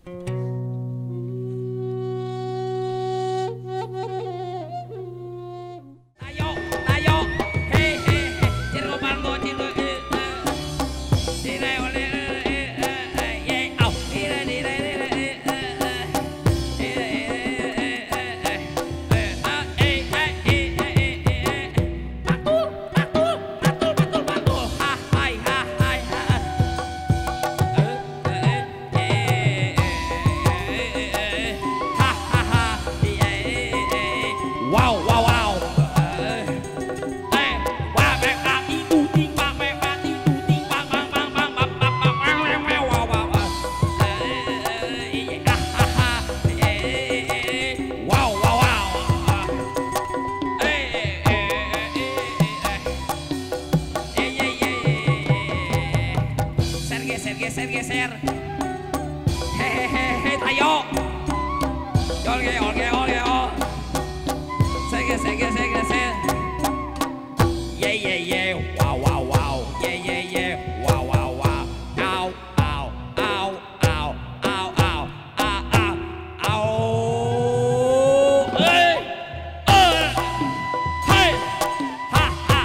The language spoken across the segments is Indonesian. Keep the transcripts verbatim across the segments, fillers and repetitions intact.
geser geser hehehe tayo olge olge olge oh geser geser geser yeah yeah yeah wow wow wow yeah yeah yeah wow wow wow ow ow ow ow ow ow ow ow ow hey uh hey ha ha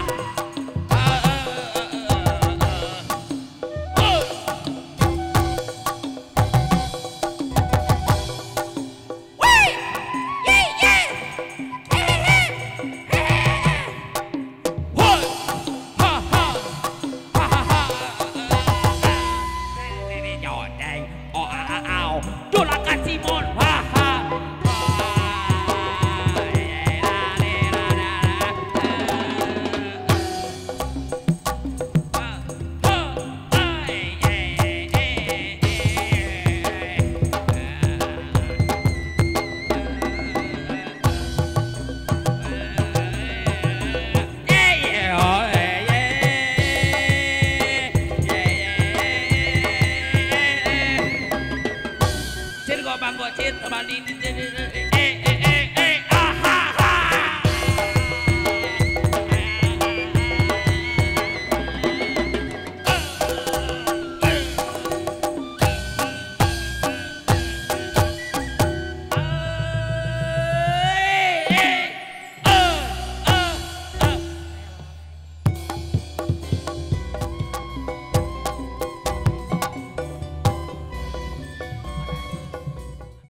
Bang Gocit teman ini